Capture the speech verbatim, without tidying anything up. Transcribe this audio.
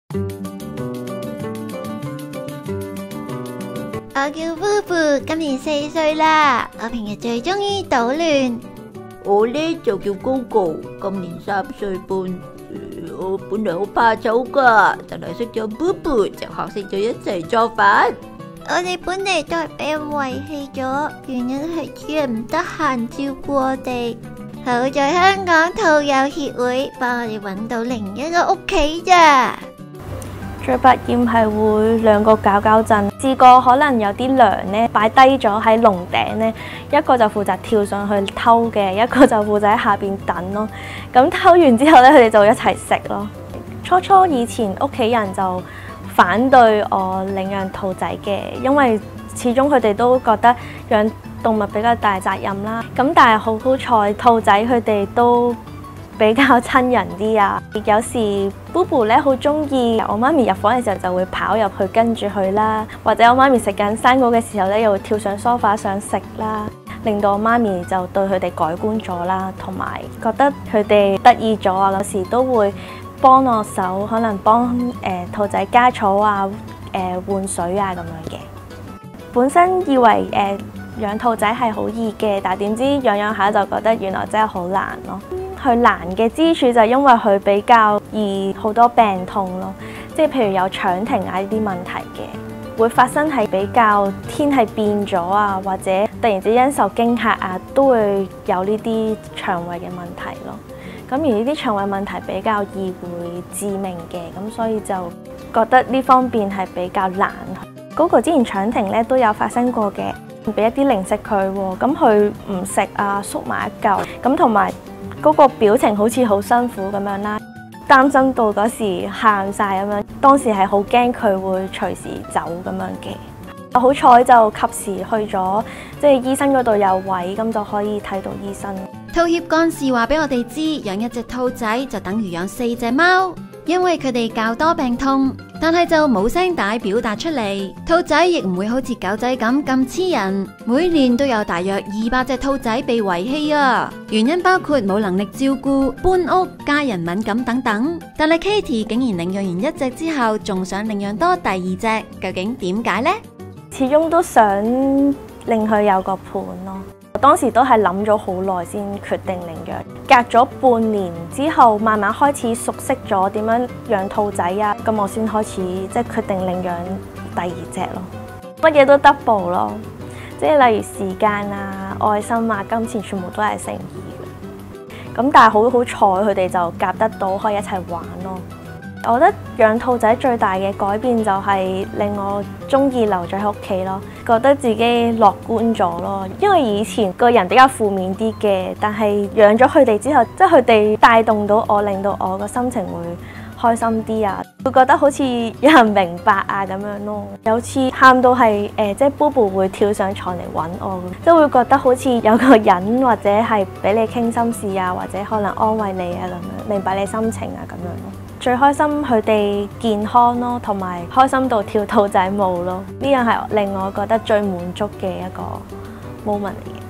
我叫 Boo， 今年四歲啦。我平日最中意搗亂。 我呢就叫 Gogo， 今年三歲半。我本來好怕醜噶，但係識咗 Boo 就學識咗一齊做飯。 我哋本嚟都係俾人遺棄咗，原因係主人唔得閒照顧我哋。好在香港兔友協會幫我哋揾到另一個屋企咋。 最百厭係會兩個搞搞震，試過可能有啲糧呢擺低咗喺籠頂呢，一個就負責跳上去偷嘅，一個就負責喺下邊等咯。咁偷完之後呢，佢哋就一齊食咯。初初以前屋企人就反對我領養兔仔嘅，因為始終佢哋都覺得養動物比較大責任啦。咁但係好好彩，兔仔佢哋都比較親人啲啊！有時 Boo 咧好中意我媽咪入房嘅時候就會跑入去跟住佢啦，或者我媽咪食緊生果嘅時候咧又會跳上梳化想食啦，令到我媽咪就對佢哋改觀咗啦，同埋覺得佢哋得意咗啊！有時都會幫我手，可能幫誒、呃、兔仔加草啊、誒、呃、換水啊咁樣嘅。本身以為誒、呃、養兔仔係好易嘅，但係點知養養下就覺得原來真係好難咯。佢難嘅之處就係因為佢比較易好多病痛咯，即係譬如有腸停啊呢啲問題嘅，會發生係比較天氣變咗啊，或者突然之間受驚嚇啊，都會有呢啲腸胃嘅問題咯。咁而呢啲腸胃問題比較易會致命嘅，咁所以就覺得呢方面係比較難。嗰個之前腸停咧都有發生過嘅，俾一啲零食佢喎，咁佢唔食啊，縮埋一嚿，咁同埋嗰個表情好似好辛苦咁樣啦，擔心到嗰時喊晒咁樣，當時係好驚佢會隨時走咁樣嘅。好彩就及時去咗，即係醫生嗰度有位，咁就可以睇到醫生。 兔協幹事話俾我哋知，養一隻兔仔就等於養四隻貓，因為佢哋較多病痛，但係就冇聲帶表達出嚟。兔仔亦唔會好似狗仔咁咁黐人，每年都有大約二百隻兔仔被遺棄啊！原因包括冇能力照顧、搬屋、家人敏感等等。但係 Katie 竟然領養完一隻之後，仲想領養多第二隻，究竟點解呢？ 始終都想令佢有個伴咯。我當時都係諗咗好耐先決定領養，隔咗半年之後，慢慢開始熟悉咗點樣養兔仔啊，咁我先開始即係決定領養第二隻咯。乜嘢都 double 咯，即係例如時間啊、愛心啊、金錢，全部都係誠意嘅。咁但係好好彩，佢哋就夾得到，可以一齊玩咯。我覺得養兔仔最大嘅改變就係令我中意留咗喺屋企咯，覺得自己樂觀咗咯。因為以前個人比較負面啲嘅，但係養咗佢哋之後，即係佢哋帶動到我，令到我個心情會開心啲啊，會覺得好似有人明白啊咁樣咯。有次喊到係誒、呃，即係 Boo 會跳上床嚟揾我，即係會覺得好似有個人或者係俾你傾心事啊，或者可能安慰你啊咁樣，明白你心情啊咁樣咯。最開心佢哋健康咯，同埋開心到跳兔仔舞咯，呢樣係令我覺得最滿足嘅一個 moment 嚟嘅。